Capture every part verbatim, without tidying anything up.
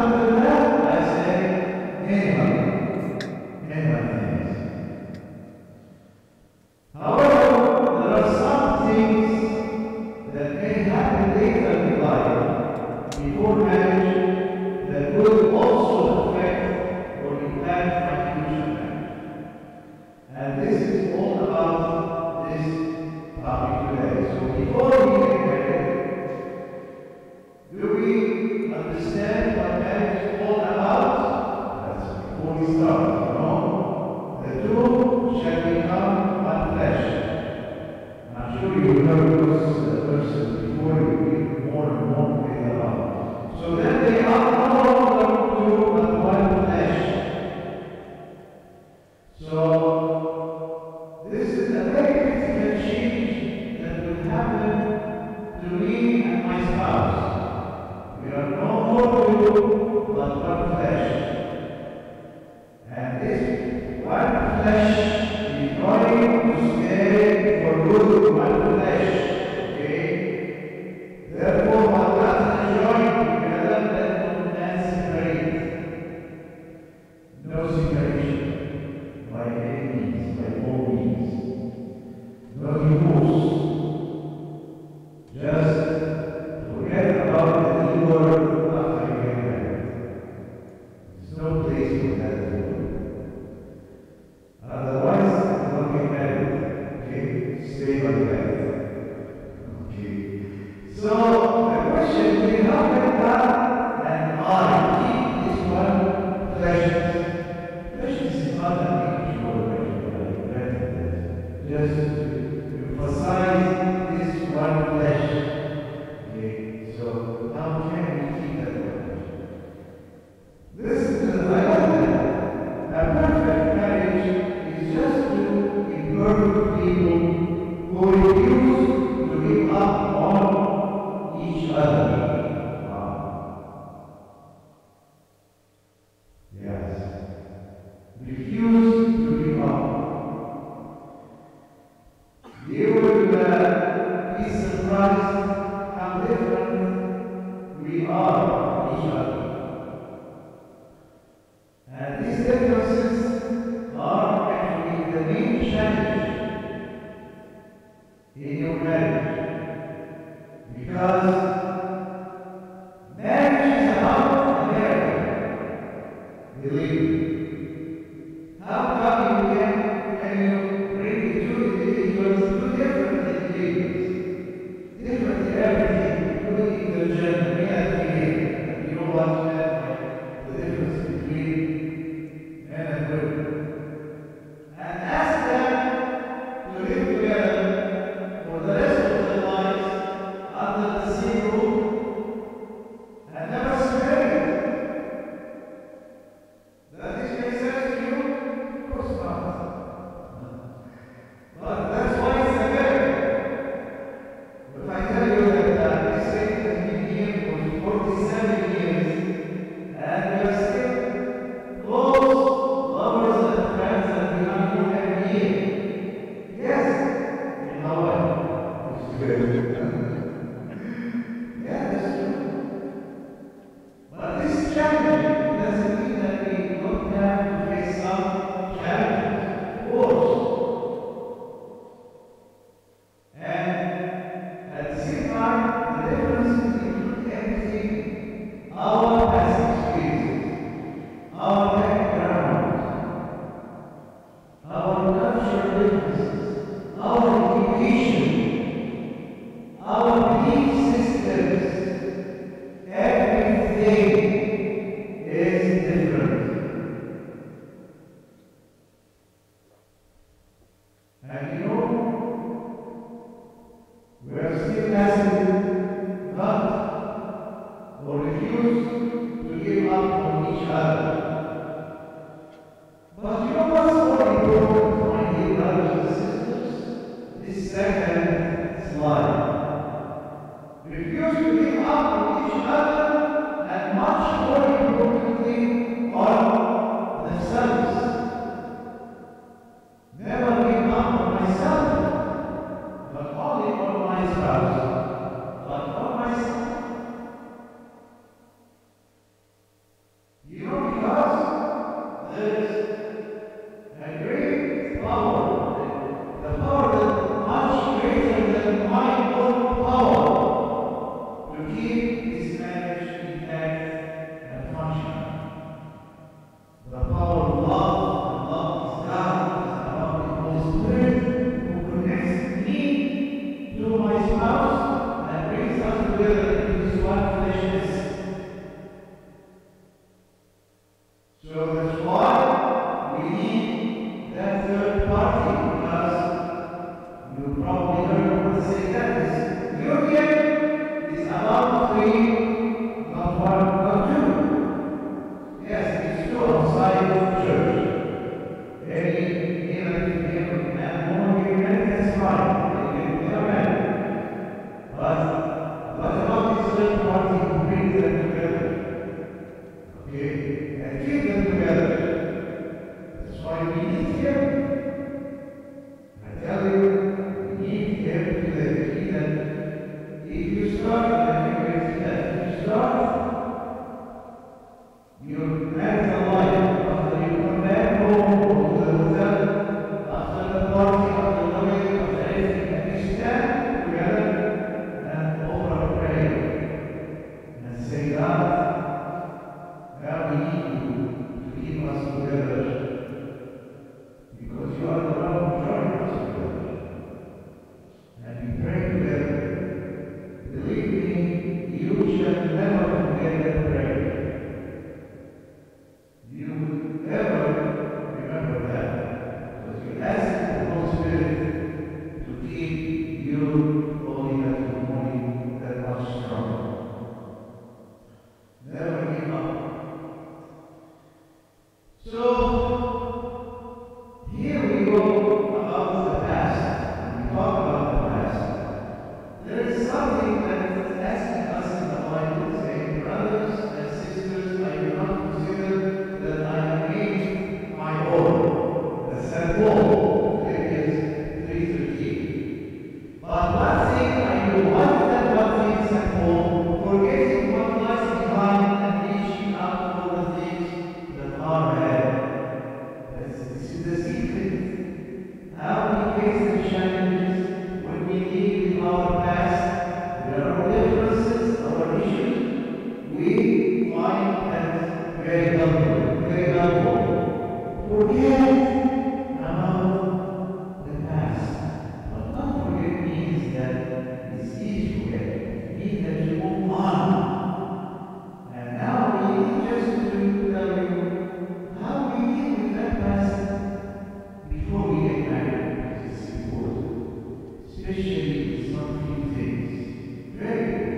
after that, I say, minimum. Minimum things. However, there are some things that may happen later in life before marriage that will also affect or impact my future marriage. And this is all about this topic today. So before we get married, do we understand what marriage is all about? That's before we start, you know? The two shall become one flesh. I'm sure you heard those uh, verses before, you read more and more later on. So then they are no longer two but one flesh. So this is a very critical change that will happen to me and my spouse. We are no more two but one flesh. And this one flesh is going to stay for good, one flesh. Okay? Therefore, what God has joined together, let no man separate. No separation by any means, by all means. No divorce. Just forget about the E word after you get married. There's no place for that E word. Otherwise, don't get married. Okay? Stay like that. Okay. So, the question is, how can God and I keep this one flesh? Flesh is not an individual flesh. Just to emphasize this one flesh. Okay, so how can we keep that one flesh? Listen to the idea. A perfect marriage is just two imperfect people who refuse to give up on each other. Wow. Yes. Refuse to give up. You will uh, be surprised how different we are from each other. And these differences are actually the main challenge in your marriage. Because marriage is about America. Believe me. How come you can, can you bring the two individuals, two different individuals, different in everything, including the gender, me and female, and you know what meant the difference between men and women, and ask them to live together for the rest of their lives under the same roof and never separate? Does this make sense to you? Of course not. But that's why it's America. If I tell you that uh, this state has been here for forty-seven years, and we are still close lovers and friends and we honeymoon every year. Yes, you know what? It's good. Yeah, that's true. But this is challenging. It doesn't mean that we don't have to face some challenges, of course. And at the same time, the differences include everything. Our past experiences, our background, our cultural differences, our education, our belief systems, everything is different. And you know, we are still asking not or refuse to give up on each other. But you know what's more important, my dear brothers and sisters? This second slide. Refuse to give up on each other, and much more importantly, on themselves. Never give up on myself, but only on my spouse, but on myself. So that's why we need that third party, because you probably heard what say that is union is about three, not one, not two. Yes, it's two outside the church. Any even if and more agreement, that's fine. They can be a man. But what about this third party who brings them together? Okay? And keep them together. That's why we need him. I tell you, we need him to the key that if you start, I think it's that if you start your marital life after you come back home or to the hotel, after the party, after the wedding, after anything, and you stand together and offer a prayer and say, God, God, we need you to keep us together because you are the one who joined us together. And we pray together. Believe me, you shall never forget that prayer. You will never remember that because you asked the Holy Spirit to keep you holy that morning that much stronger. Never give up. So, here we go about the past. When we talk about the past, there is something that is asking us in the Bible, saying, brothers and sisters, I do not consider that I have made my own. The Saint Paul, Philippians three thirteen. But one thing I do, what is that one thing, Saint Paul? Forgetting what lies behind and reaching out for the things that are ahead. This is the secret. How we face the challenges when we live in our past, with our differences, our issues, we find that very helpful, very helpful. Forget about the past. But not forget means that it's easy to forget. It means that you move on. And now we need just to tell you how we deal with that past before we get married, because it's important. Especially with some few things. Very.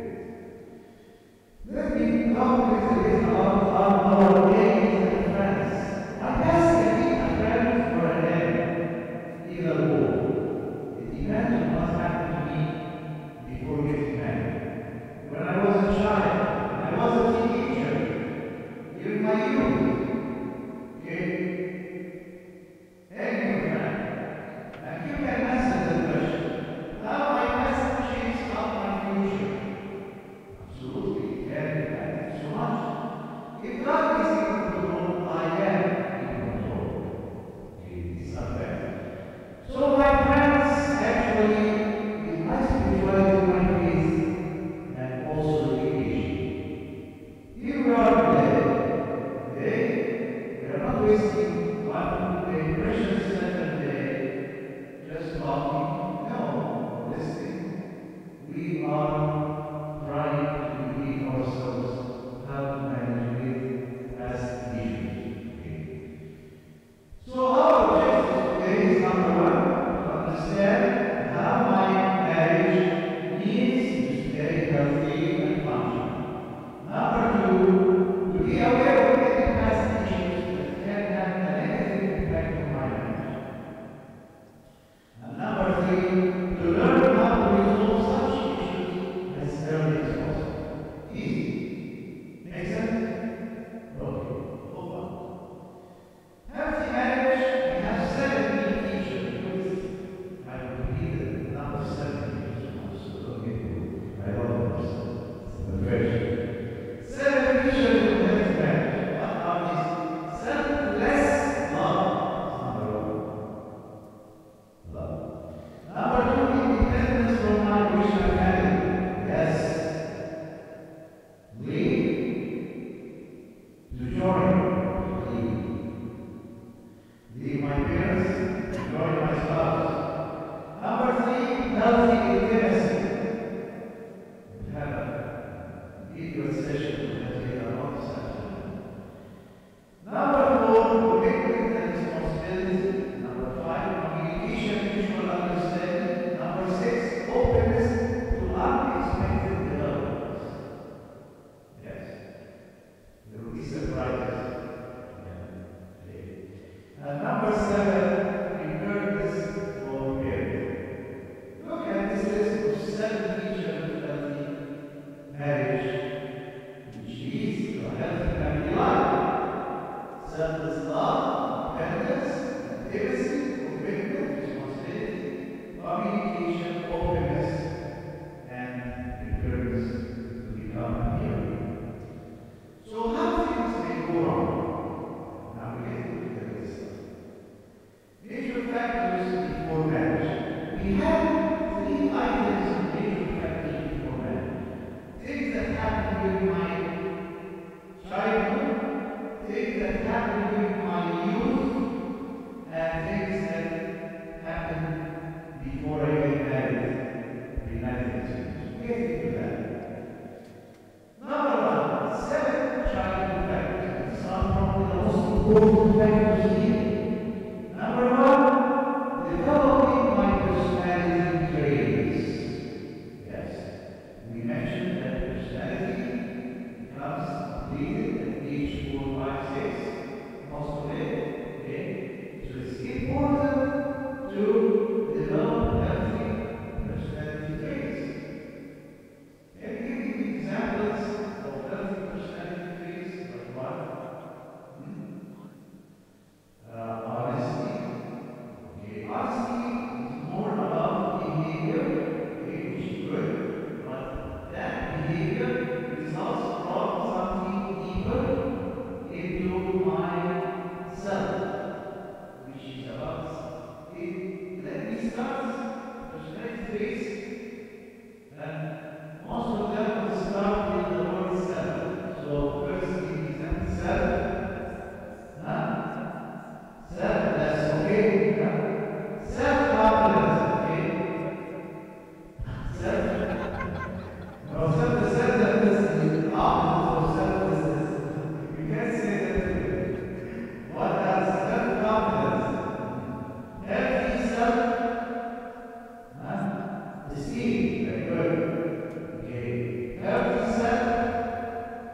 Let me talk a little bit about our, our days and friends. My past can be a friend or an enemy, either or. It depends on what happened to me before getting married. When I was a child, when I was a teenager, during my youth, okay? Any friend. And you can answer the question. How my past shapes up my future? Absolutely, can thank you so much. If God is in control, I am in control. Okay, this is fact. So my friends, actually, is my spirituality, my faith, and also education. Here we are today. Today, we are not wasting one day, precious second day, just talking. No, listening. We are trying to believe ourselves how to manage with past issues. Okay? So our objective today is number one, to understand how my marriage needs to stay healthy and functional. Number two, to be aware of any past issues that can have a negative impact on my marriage. things that happened during my youth and things that happened before I get married. United States. We get into that. Number one, seven childhood factors. These are probably the most important factors here. Number one, developing my personality traits. Yes, we mentioned that personality becomes completed at age four, five, six. Most of it. Okay? So it's important to develop healthy personality traits. Can you give me examples of healthy personality traits? Like what? Hmm? Uh, honesty. Okay, honesty is more about behavior, okay, which is good, but that behavior results from something deeper into myself, which is about it. Let me start personality traits, and most of them will start with the word self. So first, give me example self. Huh? Selfless, okay? Yeah. Self-confidence, okay? Self. No, self selflessness is the opposite of selflessness. You can't say that. What else? Self-confidence. Healthy self. Huh? Esteem, very good. Okay. Healthy self.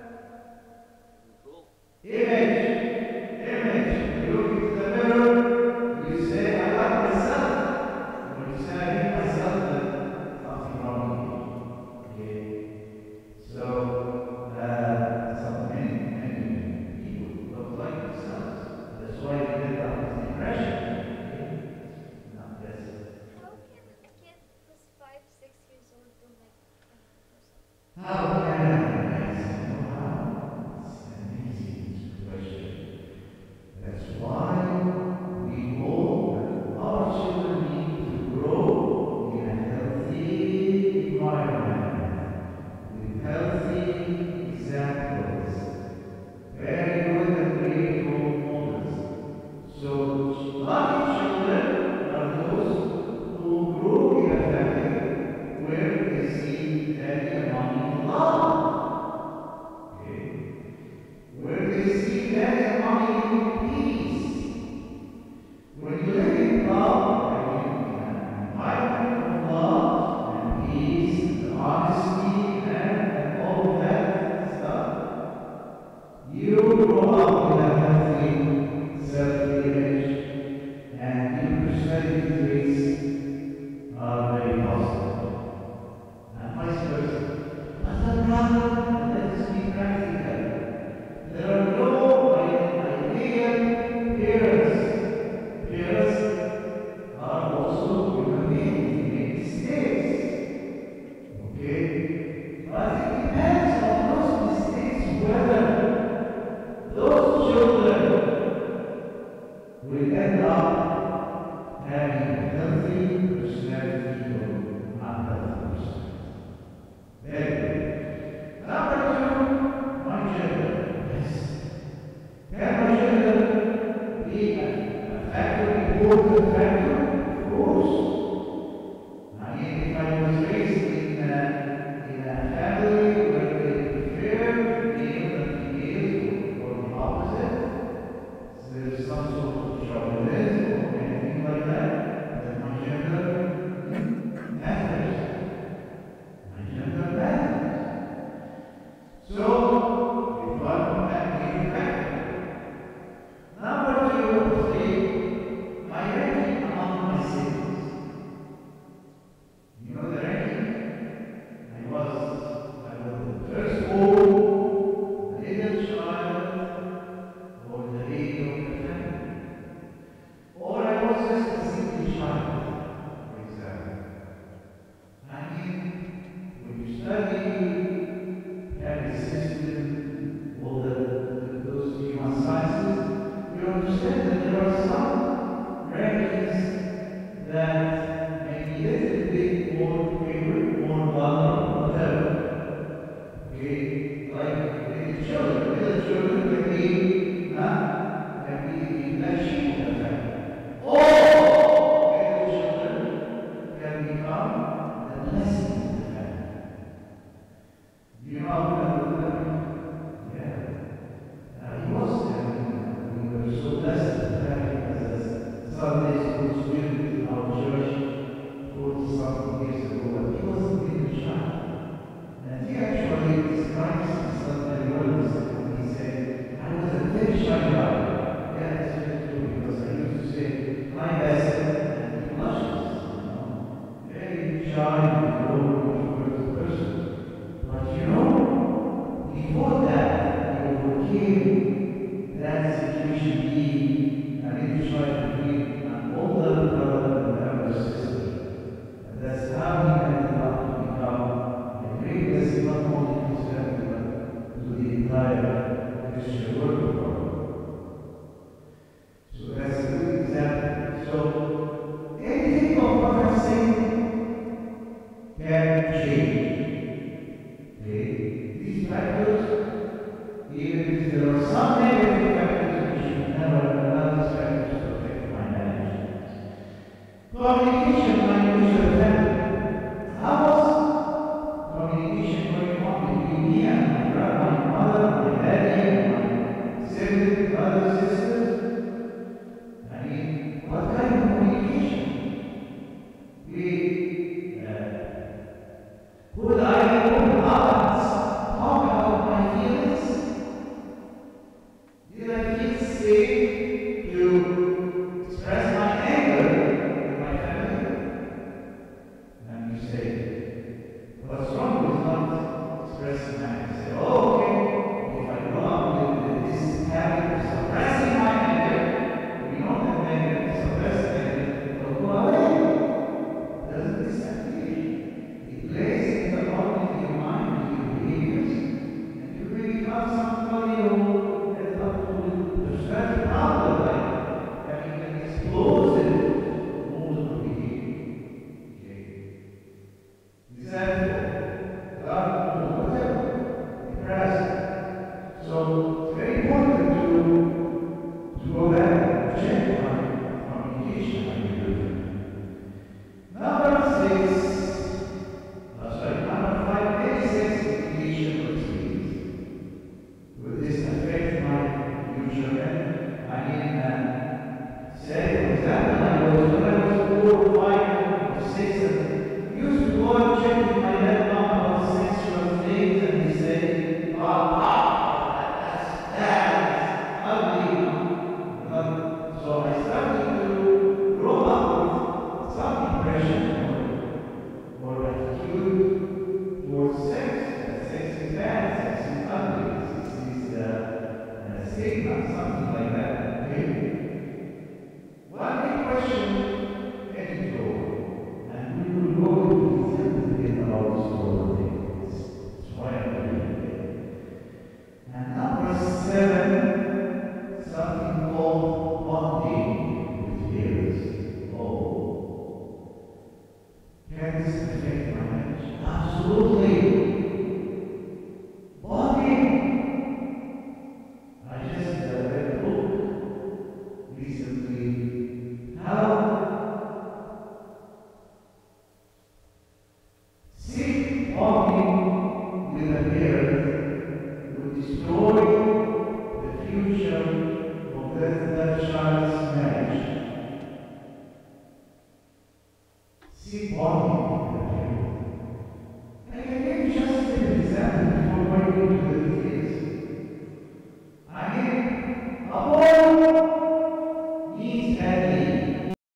Image. Image. You look into the mirror, you say, I like myself. When you say, I hate myself, then something wrong with you. Okay? So, uh, some many, many people don't like themselves. That's why they end up with depression. Okay? Now, that's it. How can a kid who's five, six years old don't like themselves? How can I? Yes, wow. It's an amazing question. That's why we hope our children need to grow in a healthy environment with healthy examples, very good and great role models. So, lucky children are those who grow in a family where they see daddy and mommy love. Okay? Where they see daddy and mommy in peace. When you live in love, like in an environment of love and peace and honesty and, and all of that stuff, you grow up in a healthy self-image and your personality traits are very positive. And vice versa. But the problem, let's be practical. There are no should be an interchild between an older brother and an elder sister. And that's how he ended up to become a great blessing not only to his family but to the entire Christian world. So that's a good example. So anything of prophecy can change. Okay? These factors, even if there are some negative factors, we should never allow these factors to affect my marriage. Communication, my usual family. How was communication going on between me and my brother, my mother, my daddy, and my siblings, brothers, sisters? I mean, what kind of communication? We, uh, could I open up and talk about my feelings? Did I feel safe to express my anger with my family? And you say, what's wrong with not expressing my anger? Say, oh, okay, if I grow up with this habit of suppressing my anger, we know that anger, suppressed anger, will go away. It doesn't disappear. It plays in the body of your mind, with your behaviors, and you really become somebody who ends up to describe problem like having an explosive mood of behavior. Okay. Resentful, dark, whatever, depressed. So it's very important to, to go back and check my communication with you. Number six, uh, sorry, number five, any sex education or experience. Will this affect my future end? I mean, uh, say, for example, I was, when I was four or five or six, and used to go and check with my dad about sexual things, and he said, oh, wow, that's, that's ugly. Uh, so I started to grow up with some impression or, or attitude towards sex. That sex is bad, sex is ugly, sex is uh, uh, stigma, something like that. Okay? One big question, any door, and we will go into detail today about this door thing. That's why I'm doing it. And number seven, something called bonding with parents. Oh, can this affect my marriage? Absolutely. Bonding. I just uh, read a book recently. How sick bonding with a parent will destroy the future of that, that child's marriage. Sick bonding.